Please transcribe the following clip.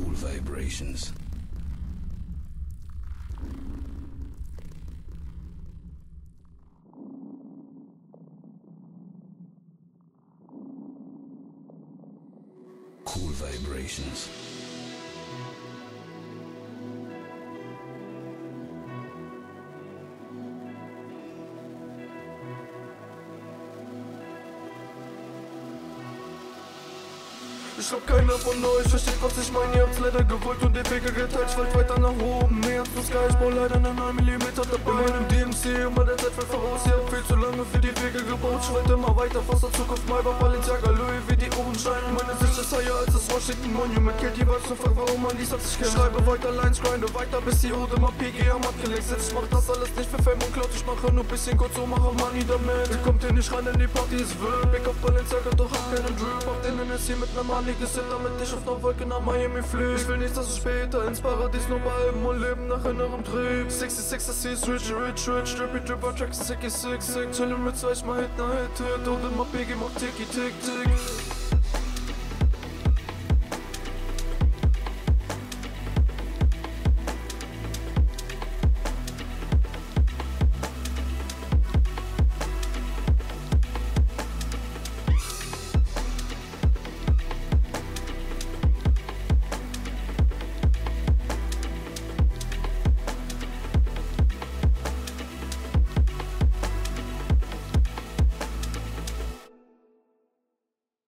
Cool vibrations. Cool vibrations. Ich glaub, keiner von euch versteht, was ich meine. Ihr habt's leider gewollt und den Wege geteilt. Ich wollt weiter nach oben, mehr als Sky. Ich brauch leider einen 9mm dabei. In meinem DMC, immer der Zeit fällt voraus. Ihr habt viel zu lange für die Wege gebaut. Ich wollte immer weiter, fast der Zukunft. Maybach, Balenciaga, Louis, wie die Uhrensteine. Meine Sicht ist higher als das Washington Monument. Killt die Vibes und fragt, warum man dies hat sich kennt. Schreibe weiter Lines, grinde weiter, bis die Ode mal PG am abgelegt sitzt. Ich mach das alles nicht für Fame und Cloud. Ich mache nur bisschen kurz, so mache Money damit. Ihr kommt hier nicht rein, denn die Party ist wild. Big auf Balenciaga, doch hab keinen Drip. Hab den NSC mit ner Money gesippt, damit ich auf ner Wolke nach Miami flieg. Ich will nicht, dass ich später ins Paradies nur bei Alben und Leben nach innerem Trieb. 66, das ist rich, rich, rich. Drippy, dripper, tracks, sicky, sick, sick. Chillin' mit 2, ich mal Hit nach Hit, Hit. Und immer PG macht Ticky, Tick, Tick.